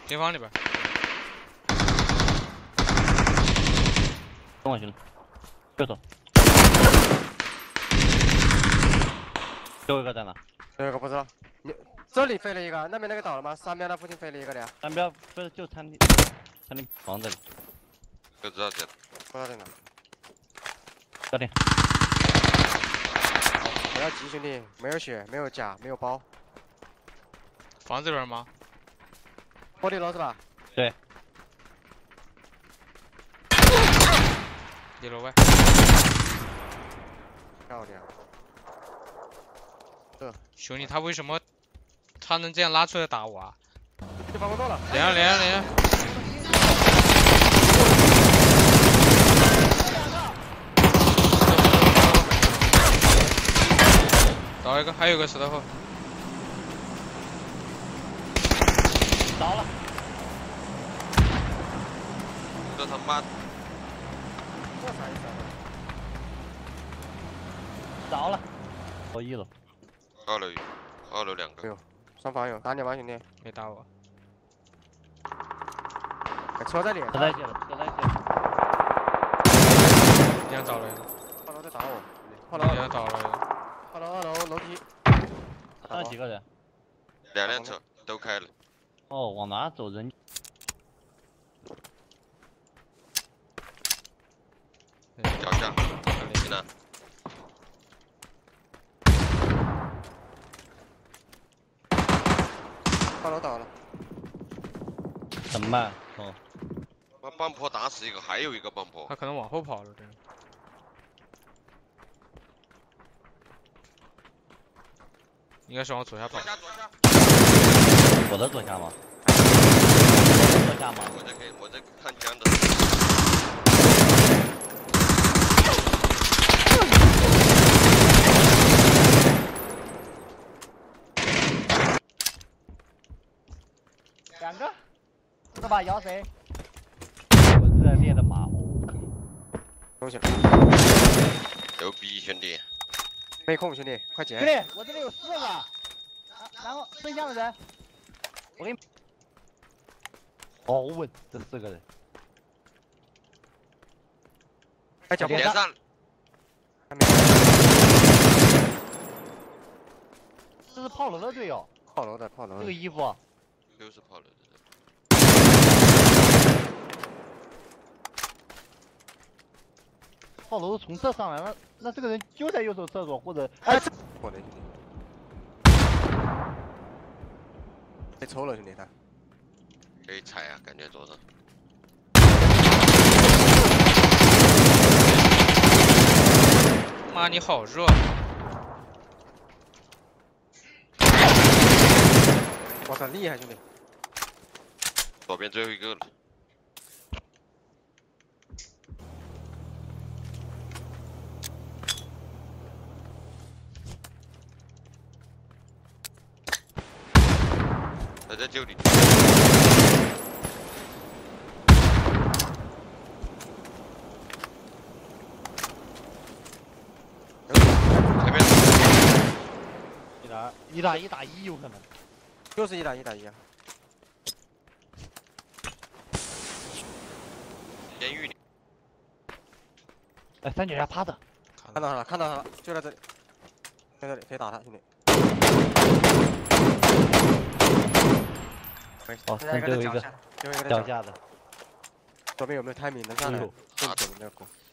平房里边。 跟我去了，右手。最后一个在哪？ 最后一个不知道。你这里飞了一个，那边那个倒了吗？山边那附近飞了一个的呀。 山标不是就餐厅房子里。 不知道在。 不知道在哪。 教练。 不要急，兄弟，没有血，没有甲，没有包。 房子里边吗？ 玻璃楼是吧？ 对。 一楼外。 漂亮。 兄弟，他为什么他能这样拉出来打我啊？ 就防空洞了。 连着。倒一个，还有个石头后。 倒了。 这他妈！ 这啥意思啊？ 倒了。我一楼。 二楼两个。 哎呦，上方有打你吗，兄弟？ 没打我。 车在脸上。 车在线了。 这样倒了一个。 炮楼在打我。炮这楼样倒了一个。 炮楼2楼楼梯。 上几个人 ？2辆车都开了。 哦，往哪走人？ 脚下，你呢？ 炮楼倒了。 怎么办？哦。 把帮坡打死一个，还有一个帮坡。 他可能往后跑了，这。应该是往左下跑。 我的左下吗？左下吗？ 我在看江的。 2个。这把摇谁？我热烈的马虎。 东西。 牛逼，兄弟！ 没空，兄弟，快捡！ 兄弟，我这里有4个，然后剩下的人，我给你。好稳，这4个人。 哎，脚连上。 这是炮楼的队友。 炮楼的。 这个衣服。 又是炮楼的。 炮楼从这上来了，那这个人就在右手厕所或者我的兄弟，被抽了兄弟他。 可以踩啊，感觉桌上。 妈，你好热！ 我操，厉害兄弟！ 左边最后一个了。他在救你。前面。 1打1有可能。 就是1打1啊！ 监狱里。 哎，3脚下趴着。 看到他了，就在这里，在这里可以打他，兄弟。 哦，剩最后一个脚下的。 左边有没有timing能上来？更准的那个。